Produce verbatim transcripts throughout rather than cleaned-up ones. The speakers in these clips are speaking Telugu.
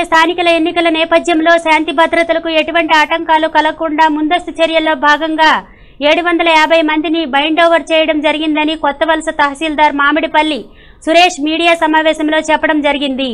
స్థానికల ఎన్నికల నేపథ్యంలో శాంతి భద్రతలకు ఎటువంటి ఆటంకాలు కలగకుండా ముందస్తు చర్యల్లో భాగంగా ఏడు వందల యాభై మందిని బైండ్ ఓవర్ చేయడం జరిగిందని కొత్తవలస తహసీల్దార్ మామిడిపల్లి సురేష్ మీడియా సమావేశంలో చెప్పడం జరిగింది.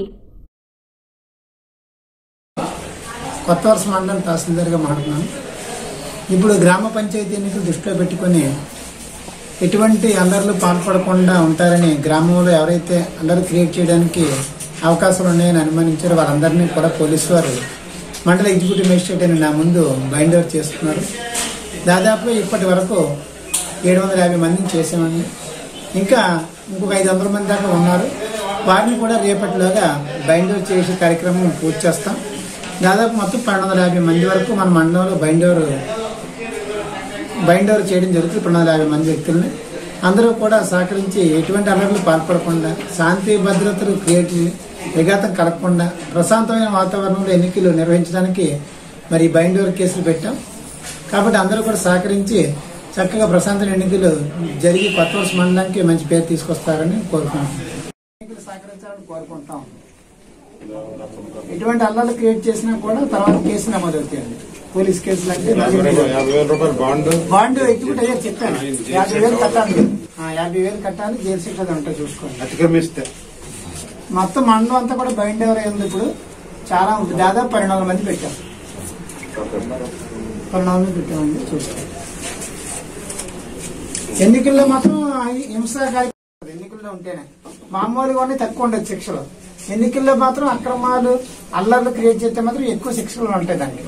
కొత్తవలస మండలం తహసీల్దార్గా మాట్లాడుతున్నాను. ఇప్పుడు గ్రామ పంచాయతీ ఎన్నికలు దృష్టిలో పెట్టుకుని ఎటువంటి అల్లర్లు పాల్పడకుండా ఉంటారని గ్రామంలో ఎవరైతే అల్లర్లు క్రియేట్ చేయడానికి అవకాశాలు ఉన్నాయని అనుమానించారో వాళ్ళందరినీ కూడా పోలీసు వారు మండల ఎగ్జిక్యూటివ్ మేజిస్ట్రేట్ అని నా ముందు బైండ్ ఓవర్ చేస్తున్నారు. దాదాపు ఇప్పటి వరకు ఏడు వందల యాభై మందిని చేసామని, ఇంకా ఇంకొక ఐదు వందల మంది దాకా ఉన్నారు. వారిని కూడా రేపటిలోగా బైండ్ ఓవర్ చేసే కార్యక్రమం పూర్తి చేస్తాం. దాదాపు మొత్తం పన్నెండు వందల యాభై మంది వరకు మన మండలంలో బైండ్ ఓవర్ బైండ్ ఓవర్ చేయడం జరుగుతుంది. రెండు వందల యాభై మంది వ్యక్తుల్ని అందరూ కూడా సహకరించి ఎటువంటి అల్లర్లు పాల్పడకుండా శాంతి భద్రతలు క్రియేట్ విఘాతం కలగకుండా ప్రశాంతమైన వాతావరణంలో ఎన్నికలు నిర్వహించడానికి మరి బైండ్ ఓవర్ కేసులు పెట్టాం. కాబట్టి అందరూ కూడా సహకరించి చక్కగా ప్రశాంతమైన ఎన్నికలు జరిగి కొత్తవలస మండలానికి మంచి పేరు తీసుకొస్తారని కోరుకుంటున్నాం. ఎన్నికలు సహకరించాలని కోరుకుంటాం. ఎటువంటి అల్లర్లు క్రియేట్ చేసినా కూడా తర్వాత కేసు నమోదు అవుతాయండి. పోలీస్ కేసులు అంటే బాండ్ ఎగ్జిక్యూట్ అయ్యారు చెప్పాను. యాభై వేలు కట్టాలి యాభై వేలు కట్టాలి జైలు శిక్ష ఉంటాయి చూసుకోండి. అతిక్రమిస్తే మొత్తం మండలం అంతా కూడా బైండ్ ఓవర్ అయింది. ఇప్పుడు చాలా ఉంటుంది. దాదాపు పన్నెండు వందల మంది పెట్టాం. పన్నెండు వందలు పెట్టామండి చూసుకోండి. ఎన్నికల్లో మాత్రం హింసాకారి ఎన్నికల్లో ఉంటేనే మామూలుగానే తక్కువ ఉండదు శిక్షలు. ఎన్నికల్లో మాత్రం అక్రమాలు అల్లర్లు క్రియేట్ చేస్తే మాత్రం ఎక్కువ శిక్షలు ఉంటాయి దానికి.